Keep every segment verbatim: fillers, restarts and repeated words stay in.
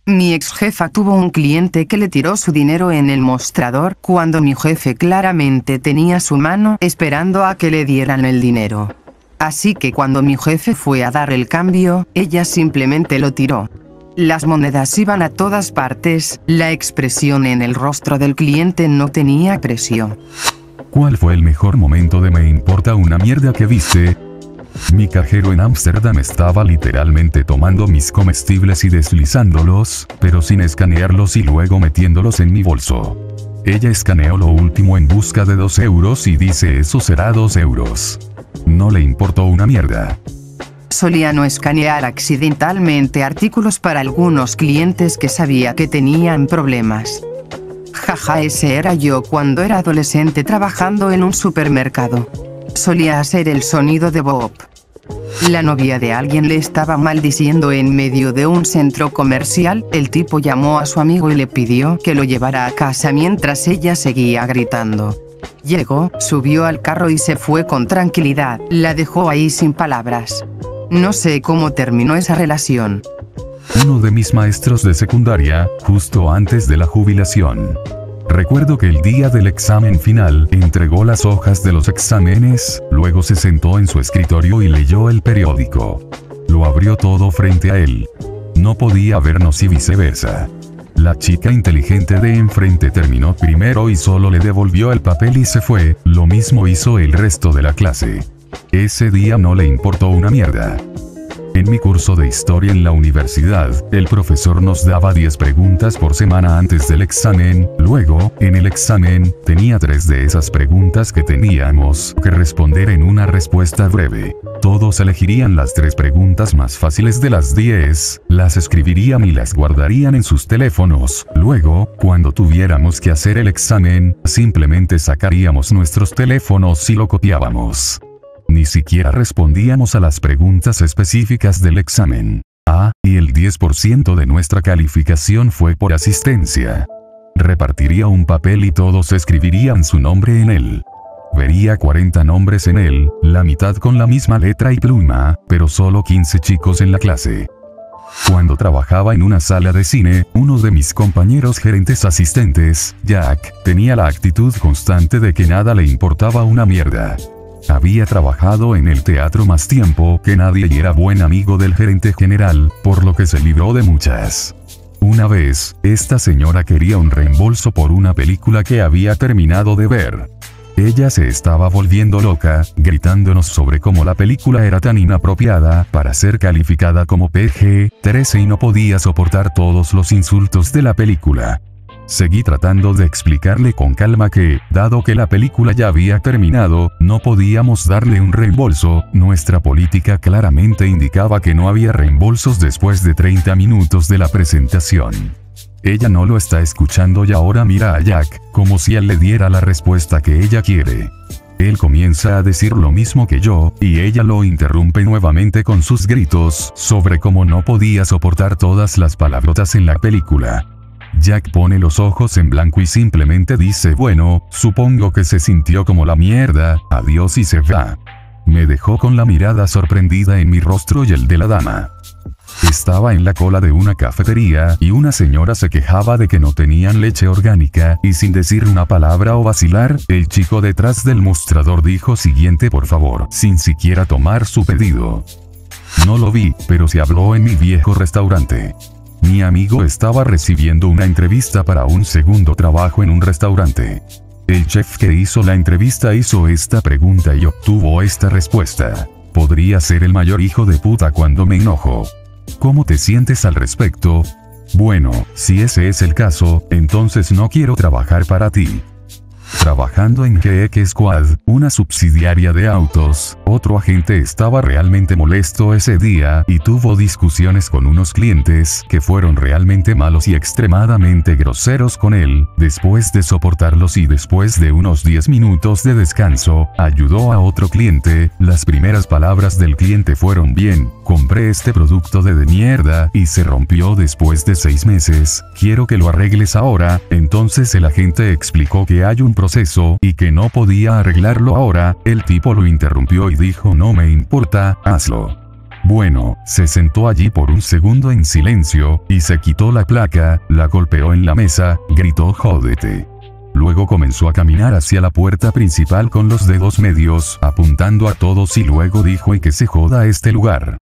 Mi ex jefa tuvo un cliente que le tiró su dinero en el mostrador cuando mi jefe claramente tenía su mano esperando a que le dieran el dinero. Así que cuando mi jefe fue a dar el cambio, ella simplemente lo tiró. Las monedas iban a todas partes, la expresión en el rostro del cliente no tenía precio. ¿Cuál fue el mejor momento de Me importa una mierda que viste? Mi cajero en Ámsterdam estaba literalmente tomando mis comestibles y deslizándolos, pero sin escanearlos y luego metiéndolos en mi bolso. Ella escaneó lo último en busca de dos euros y dice eso será dos euros. No le importó una mierda. Solía no escanear accidentalmente artículos para algunos clientes que sabía que tenían problemas. Jaja, ese era yo cuando era adolescente trabajando en un supermercado. Solía hacer el sonido de Bob. La novia de alguien le estaba maldiciendo en medio de un centro comercial, el tipo llamó a su amigo y le pidió que lo llevara a casa mientras ella seguía gritando. Llegó, subió al carro y se fue con tranquilidad, la dejó ahí sin palabras. No sé cómo terminó esa relación. Uno de mis maestros de secundaria, justo antes de la jubilación. Recuerdo que el día del examen final, entregó las hojas de los exámenes, luego se sentó en su escritorio y leyó el periódico. Lo abrió todo frente a él. No podía vernos y viceversa. La chica inteligente de enfrente terminó primero y solo le devolvió el papel y se fue, lo mismo hizo el resto de la clase. Ese día no le importó una mierda. En mi curso de historia en la universidad, el profesor nos daba diez preguntas por semana antes del examen, luego, en el examen, tenía tres de esas preguntas que teníamos que responder en una respuesta breve. Todos elegirían las tres preguntas más fáciles de las diez, las escribirían y las guardarían en sus teléfonos. Luego, cuando tuviéramos que hacer el examen, simplemente sacaríamos nuestros teléfonos y lo copiábamos. Ni siquiera respondíamos a las preguntas específicas del examen. Ah, y el diez por ciento de nuestra calificación fue por asistencia. Repartiría un papel y todos escribirían su nombre en él. Vería cuarenta nombres en él, la mitad con la misma letra y pluma, pero solo quince chicos en la clase. Cuando trabajaba en una sala de cine, uno de mis compañeros gerentes asistentes, Jack, tenía la actitud constante de que nada le importaba una mierda. Había trabajado en el teatro más tiempo que nadie y era buen amigo del gerente general, por lo que se libró de muchas. Una vez, esta señora quería un reembolso por una película que había terminado de ver. Ella se estaba volviendo loca, gritándonos sobre cómo la película era tan inapropiada para ser calificada como P G trece y no podía soportar todos los insultos de la película. Seguí tratando de explicarle con calma que, dado que la película ya había terminado, no podíamos darle un reembolso, nuestra política claramente indicaba que no había reembolsos después de treinta minutos de la presentación. Ella no lo está escuchando y ahora mira a Jack, como si él le diera la respuesta que ella quiere. Él comienza a decir lo mismo que yo, y ella lo interrumpe nuevamente con sus gritos sobre cómo no podía soportar todas las palabrotas en la película. Jack pone los ojos en blanco y simplemente dice bueno, supongo que se sintió como la mierda, adiós y se va. Me dejó con la mirada sorprendida en mi rostro y el de la dama. Estaba en la cola de una cafetería y una señora se quejaba de que no tenían leche orgánica y sin decir una palabra o vacilar, el chico detrás del mostrador dijo siguiente por favor, sin siquiera tomar su pedido. No lo vi, pero se habló en mi viejo restaurante. Mi amigo estaba recibiendo una entrevista para un segundo trabajo en un restaurante. El chef que hizo la entrevista hizo esta pregunta y obtuvo esta respuesta. Podría ser el mayor hijo de puta cuando me enojo. ¿Cómo te sientes al respecto? Bueno, si ese es el caso, entonces no quiero trabajar para ti. Trabajando en G X Squad, una subsidiaria de autos, otro agente estaba realmente molesto ese día y tuvo discusiones con unos clientes que fueron realmente malos y extremadamente groseros con él. Después de soportarlos y después de unos diez minutos de descanso, ayudó a otro cliente. Las primeras palabras del cliente fueron bien, compré este producto de de mierda y se rompió después de seis meses, quiero que lo arregles ahora. Entonces el agente explicó que hay un proceso y que no podía arreglarlo ahora. El tipo lo interrumpió y dijo no me importa, hazlo. Bueno, se sentó allí por un segundo en silencio, y se quitó la placa, la golpeó en la mesa, gritó jódete. Luego comenzó a caminar hacia la puerta principal con los dedos medios, apuntando a todos y luego dijo y que se joda este lugar.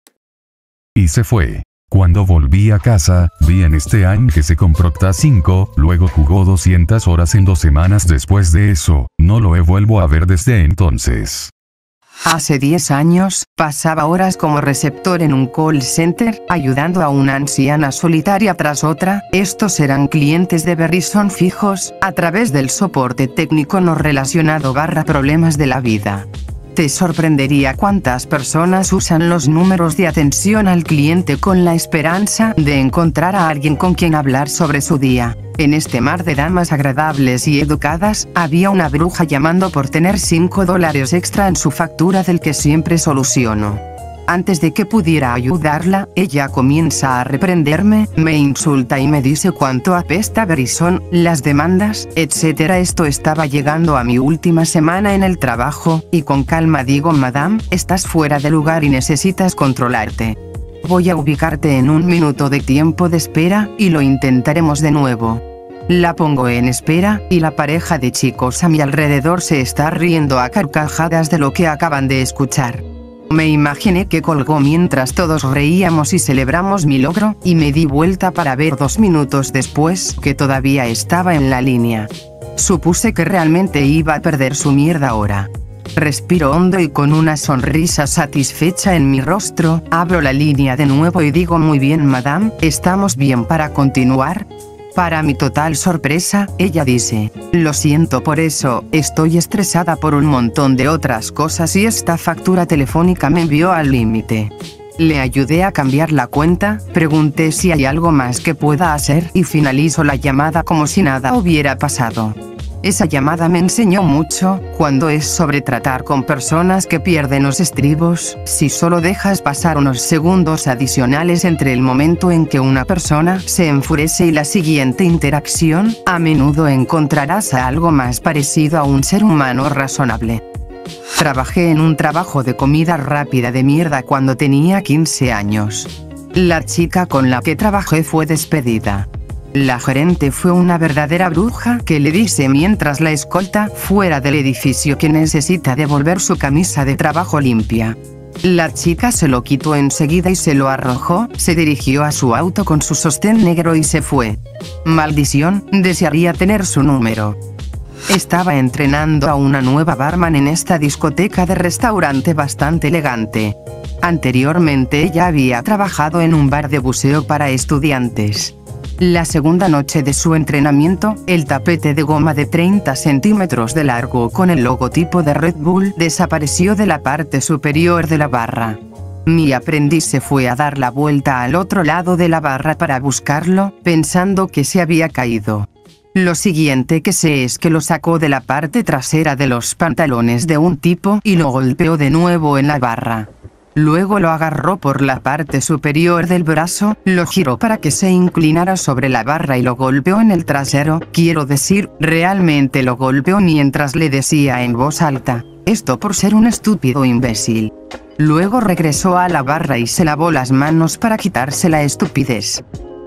Y se fue. Cuando volví a casa, vi en Steam que se compró T A cinco, luego jugó doscientas horas en dos semanas después de eso, no lo he vuelto a ver desde entonces. Hace diez años, pasaba horas como receptor en un call center, ayudando a una anciana solitaria tras otra. Estos eran clientes de Verizon fijos, a través del soporte técnico no relacionado barra problemas de la vida. Te sorprendería cuántas personas usan los números de atención al cliente con la esperanza de encontrar a alguien con quien hablar sobre su día. En este mar de damas agradables y educadas, había una bruja llamando por tener cinco dólares extra en su factura del que siempre soluciono. Antes de que pudiera ayudarla, ella comienza a reprenderme, me insulta y me dice cuánto apesta Verizon, las demandas, etcétera. Esto estaba llegando a mi última semana en el trabajo, y con calma digo: Madame, estás fuera de lugar y necesitas controlarte. Voy a ubicarte en un minuto de tiempo de espera, y lo intentaremos de nuevo. La pongo en espera, y la pareja de chicos a mi alrededor se está riendo a carcajadas de lo que acaban de escuchar. Me imaginé que colgó mientras todos reíamos y celebramos mi logro, y me di vuelta para ver dos minutos después que todavía estaba en la línea. Supuse que realmente iba a perder su mierda ahora. Respiro hondo y con una sonrisa satisfecha en mi rostro, abro la línea de nuevo y digo: muy bien, madame, ¿estamos bien para continuar? Para mi total sorpresa, ella dice: lo siento por eso, estoy estresada por un montón de otras cosas y esta factura telefónica me envió al límite. Le ayudé a cambiar la cuenta, pregunté si hay algo más que pueda hacer y finalizo la llamada como si nada hubiera pasado. Esa llamada me enseñó mucho, cuando es sobre tratar con personas que pierden los estribos. Si solo dejas pasar unos segundos adicionales entre el momento en que una persona se enfurece y la siguiente interacción, a menudo encontrarás a algo más parecido a un ser humano razonable. Trabajé en un trabajo de comida rápida de mierda cuando tenía quince años. La chica con la que trabajé fue despedida. La gerente fue una verdadera bruja que le dice mientras la escolta fuera del edificio que necesita devolver su camisa de trabajo limpia. La chica se lo quitó enseguida y se lo arrojó, se dirigió a su auto con su sostén negro y se fue. Maldición, desearía tener su número. Estaba entrenando a una nueva barman en esta discoteca de restaurante bastante elegante. Anteriormente ella había trabajado en un bar de buceo para estudiantes. La segunda noche de su entrenamiento, el tapete de goma de treinta centímetros de largo con el logotipo de Red Bull desapareció de la parte superior de la barra. Mi aprendiz se fue a dar la vuelta al otro lado de la barra para buscarlo, pensando que se había caído. Lo siguiente que sé es que lo sacó de la parte trasera de los pantalones de un tipo y lo golpeó de nuevo en la barra. Luego lo agarró por la parte superior del brazo, lo giró para que se inclinara sobre la barra y lo golpeó en el trasero. Quiero decir, realmente lo golpeó mientras le decía en voz alta: esto por ser un estúpido imbécil. Luego regresó a la barra y se lavó las manos para quitarse la estupidez.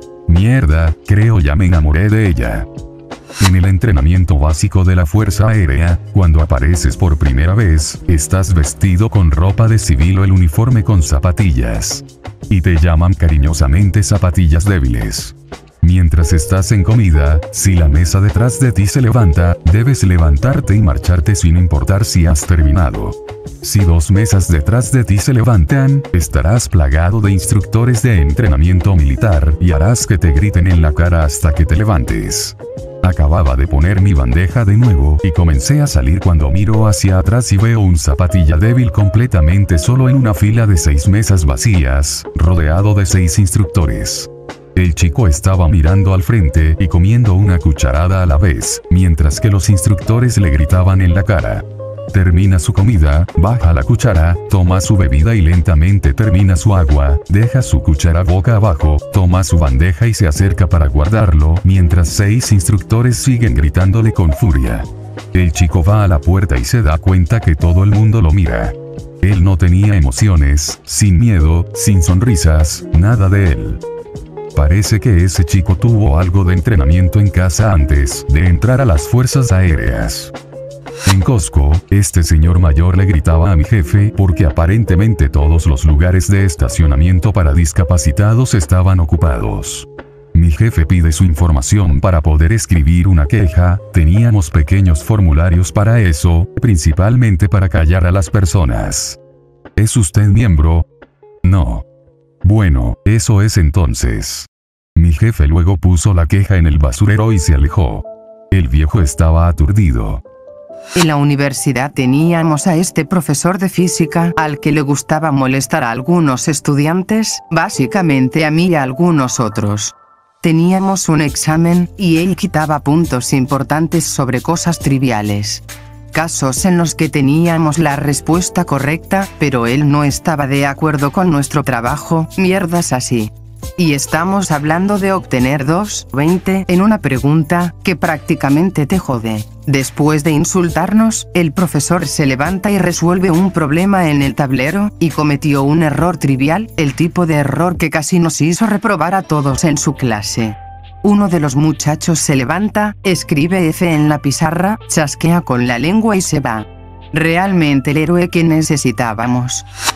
Mierda, creo ya me enamoré de ella. En el entrenamiento básico de la Fuerza Aérea, cuando apareces por primera vez, estás vestido con ropa de civil o el uniforme con zapatillas. Y te llaman cariñosamente zapatillas débiles. Mientras estás en comida, si la mesa detrás de ti se levanta, debes levantarte y marcharte sin importar si has terminado. Si dos mesas detrás de ti se levantan, estarás plagado de instructores de entrenamiento militar y harás que te griten en la cara hasta que te levantes. Acababa de poner mi bandeja de nuevo y comencé a salir cuando miro hacia atrás y veo un zapatilla débil completamente solo en una fila de seis mesas vacías, rodeado de seis instructores. El chico estaba mirando al frente y comiendo una cucharada a la vez, mientras que los instructores le gritaban en la cara. Termina su comida, baja la cuchara, toma su bebida y lentamente termina su agua, deja su cuchara boca abajo, toma su bandeja y se acerca para guardarlo, mientras seis instructores siguen gritándole con furia. El chico va a la puerta y se da cuenta que todo el mundo lo mira. Él no tenía emociones, sin miedo, sin sonrisas, nada de él. Parece que ese chico tuvo algo de entrenamiento en casa antes de entrar a las fuerzas aéreas. En Costco, este señor mayor le gritaba a mi jefe porque aparentemente todos los lugares de estacionamiento para discapacitados estaban ocupados. Mi jefe pide su información para poder escribir una queja, teníamos pequeños formularios para eso, principalmente para callar a las personas. ¿Es usted miembro? No. Bueno, eso es entonces. Mi jefe luego puso la queja en el basurero y se alejó. El viejo estaba aturdido. En la universidad teníamos a este profesor de física al que le gustaba molestar a algunos estudiantes, básicamente a mí y a algunos otros. Teníamos un examen, y él quitaba puntos importantes sobre cosas triviales. Casos en los que teníamos la respuesta correcta, pero él no estaba de acuerdo con nuestro trabajo, mierdas así. Y estamos hablando de obtener dos veinte en una pregunta que prácticamente te jode. Después de insultarnos, el profesor se levanta y resuelve un problema en el tablero, y cometió un error trivial, el tipo de error que casi nos hizo reprobar a todos en su clase. Uno de los muchachos se levanta, escribe F en la pizarra, chasquea con la lengua y se va. Realmente el héroe que necesitábamos.